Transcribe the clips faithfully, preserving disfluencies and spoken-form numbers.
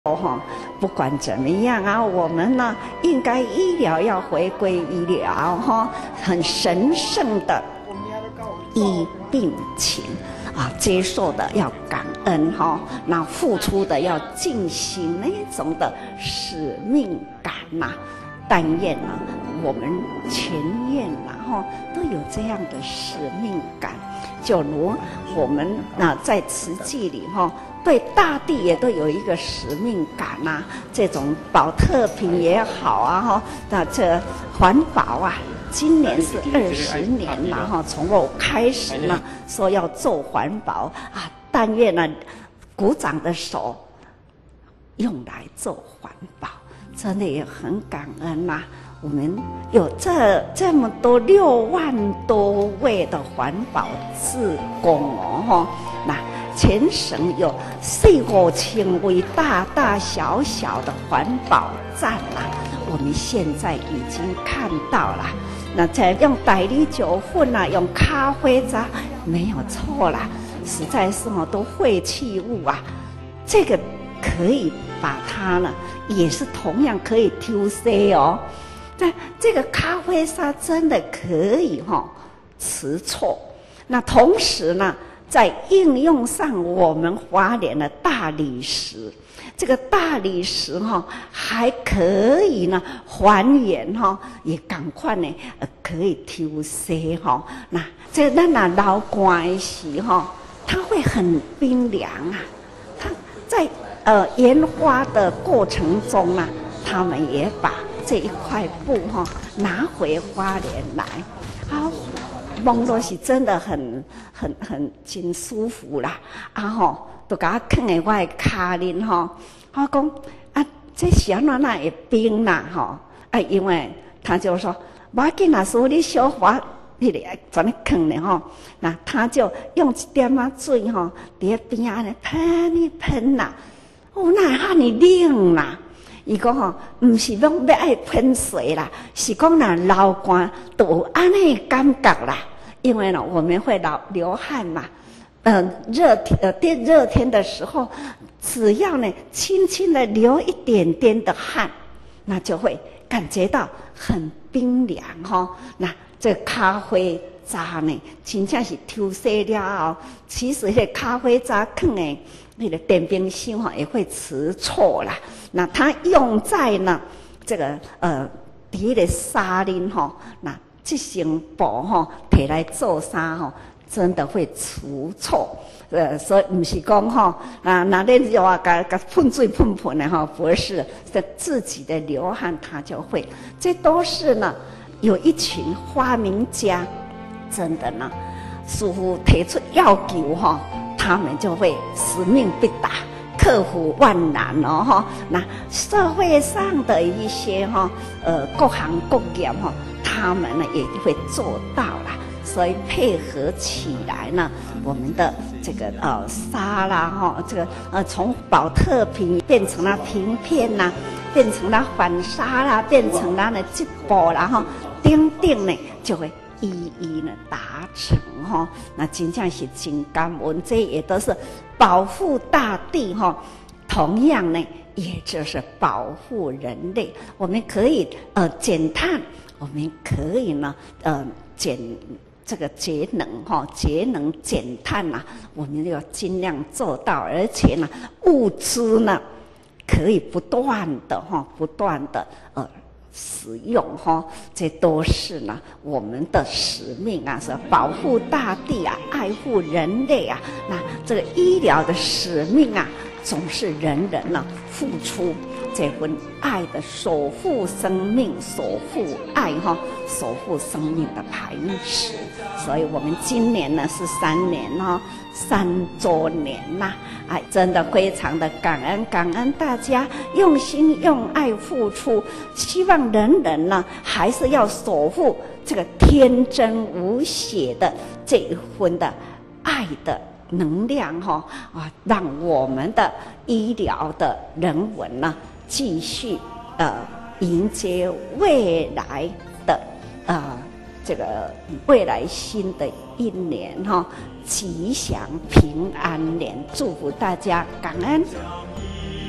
哈，不管怎么样啊，我们呢应该医疗要回归医疗哈，很神圣的医病情啊，接受的要感恩哈，那付出的要进行那种的使命感呐。但愿呢，我们全院呐哈都有这样的使命感，就如我们啊在慈济里哈。对大地也都有一个使命感呐、啊，这种保特瓶也好啊哈，那这环保啊，今年是二十年了哈，从我开始呢说要做环保啊，但愿呢鼓掌的手用来做环保，真的也很感恩呐、啊。我们有这这么多六万多位的环保志工哦哈，那。全省有四五千位大大小小的环保站啦、啊，我们现在已经看到了。那再用碘氯酒混啊，用咖啡渣没有错啦，实在是好多废弃物啊，这个可以把它呢，也是同样可以抽洗哦。但这个咖啡沙真的可以哈、哦，吃错。那同时呢？在应用上，我们花莲的大理石，这个大理石哈还可以呢还原哈，也赶快呢呃可以抽洗哈。那这咱那老干的时哈，它会很冰凉啊。它在呃研发的过程中啊，他们也把这一块布哈拿回花莲来，好。摸落是真的很很很真舒服啦，啊吼，都甲我放在我的骹面吼，我讲啊，这是安怎那会冰啦吼，啊，因为他就说，无要紧啦，师父你小滑，迄个怎么放呢吼？那他就用一点仔水吼，伫边仔呢喷一喷啦，哦，那哈尼冷啦。伊讲吼，毋是讲要爱喷水啦，是讲若流汗都有安尼感觉啦。因为呢，我们会流流汗嘛，嗯、呃，热天呃天热天的时候，只要呢轻轻的流一点点的汗，那就会感觉到很冰凉哈、哦。那这咖啡渣呢，真正是抽洗了后，其实这咖啡渣放的那个电冰箱哈也会吃错啦。那它用在呢这个呃底的沙林哈，那。这层布吼，摕来做衫吼，真的会除错。呃，所以不是讲吼啊，那恁要啊，甲甲喷水喷喷的吼，不是，是自己的流汗它就会。这都是呢，有一群发明家，真的呢，师父提出要求吼，他们就会使命必达。克服万难哦哈，那社会上的一些哈呃各行各业哈，他们呢也会做到啦。所以配合起来呢，我们的这个呃纱啦哈，这个呃从保特瓶变成了瓶片啦，变成了反纱啦，变成了呢织布啦哈，等等呢就会一一呢达成哈。那真正是真感恩，这也都是。保护大地哈，同样呢，也就是保护人类。我们可以呃减碳，我们可以呢呃减这个节能哈，节能减碳呐、啊，我们要尽量做到，而且呢，物资呢可以不断的哈，不断的呃。使用哈，这都是呢我们的使命啊，是保护大地啊，爱护人类啊。那这个医疗的使命啊，总是人人呢付出这份爱的守护生命，守护爱哈，守护生命的磐石。所以我们今年呢是三年哦，三周年呐、啊，哎，真的非常的感恩，感恩大家用心用爱付出，希望人人呢还是要守护这个天真无邪的这一份的爱的能量哈啊，让我们的医疗的人文呢继续呃迎接未来的呃。这个未来新的一年哈，吉祥平安年，祝福大家，感恩。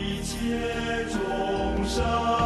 界众生。